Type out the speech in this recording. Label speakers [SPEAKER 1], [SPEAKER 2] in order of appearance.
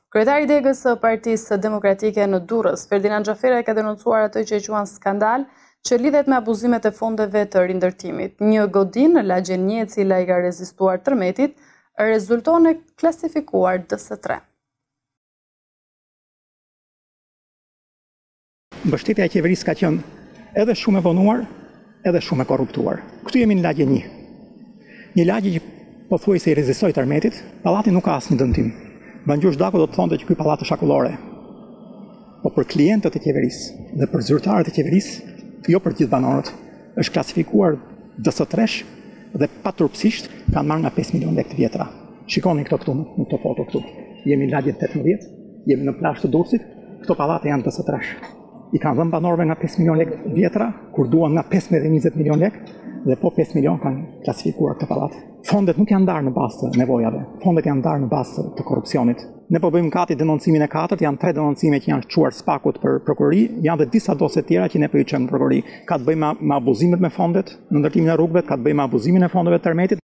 [SPEAKER 1] Kryetari i degës së Partisë Demokratike në Durrës, Ferdinand Xhafera, ka denoncuar atë që e quan skandal që lidhet me abuzimet e fondeve të rindërtimit. Një godin në lagjen një e cila i ka rezistuar tërmetit, rezulton e klasifikuar DS3.
[SPEAKER 2] Mbështetja e qeverisë ka qenë edhe shumë e vonuar, edhe shumë e korruptuar. Këtu jemi në lagje një. Një lagje që pothuajse i rezistoi tërmetit, pallati nuk ka asnjë dëmtim. Bangjur Zhdako do të thonte që ky pallat është shakullore. Po për klientët e qeverisë dhe për zyrtarët e qeverisë, jo për gjithë banorët, është klasifikuar DS3 dhe paturpsisht kanë marrë nga 5 milion lekë të vjetra. Shikoni këto në këto foto këtu. Jemi në lagjen 18, jemi në plazh të Durrësit, këto pallate janë DS3. I kanë dhënë banorëve nga 5 milion lekë të vjetra, kur duan nga 15 dhe 20 milion lekë, dhe po 5 milion kanë klasifikuar këtë pallate. Fondet nuk janë ndarë në bazë të nevojave, fondet janë ndarë në bazë të korrupsionit. Ne po bëjmë gati denoncimin e 4, janë 3 denoncime që janë çuar spakut për prokurori, janë dhe disa dosje tjera që ne po i çojmë në prokurori. Ka të bëjë me abuzimet me fondet në ndërtimin e rrugëve, ka të bëjë me abuzimin e fondeve të tërmetit.